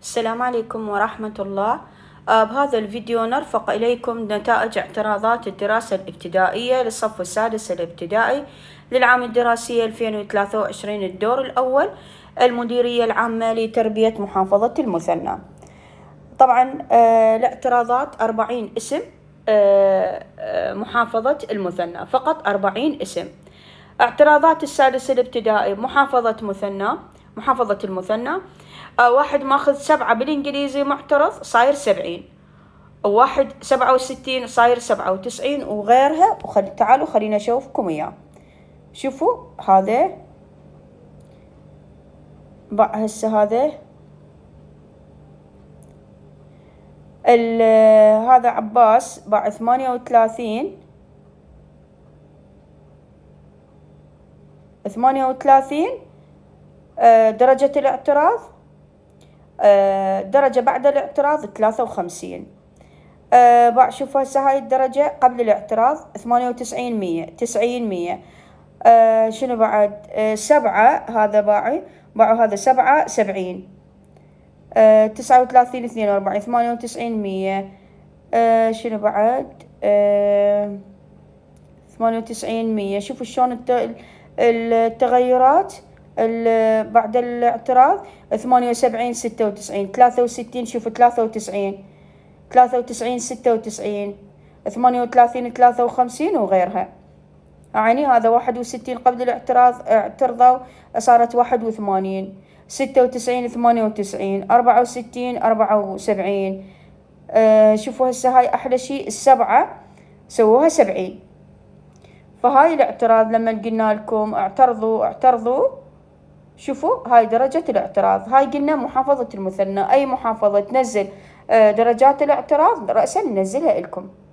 السلام عليكم ورحمة الله. بهذا الفيديو نرفق إليكم نتائج اعتراضات الدراسة الابتدائية للصف السادس الابتدائي للعام الدراسي 2023 الدور الأول، المديرية العامة لتربية محافظة المثنى. طبعا الاعتراضات 40 اسم، محافظة المثنى فقط 40 اسم. اعتراضات السادس الابتدائي محافظة المثنى. واحد ماخذ 7 بالإنجليزي معترض صاير 70، وواحد 67 صاير 97 وغيرها. تعالوا خلينا أشوفكم إياه. شوفوا هذا هسه هذا عباس باع 38 درجة الاعتراض، درجة بعد الاعتراض 53. باع شوفوا هسه هاي الدرجة قبل الاعتراض 98 100 90 100. شنو بعد 7 هذا باعوا هذا 7 70. 39 42 98 100. شنو بعد 98 100. شوفوا شلون التغيرات بعد الاعتراض. 78 96 63. شوفوا 93 96 38 53 وغيرها. يعني هذا 61 قبل الاعتراض اعترضوا صارت 81. 96 98 64 74. شوفوا هسه هاي أحلى شيء، السبعة سووها 70. فهاي الاعتراض لما قلنا لكم اعترضوا شوفوا هاي درجة الاعتراض. هاي قلنا محافظة المثنى، أي محافظة تنزل درجات الاعتراض رأسا ننزلها لكم.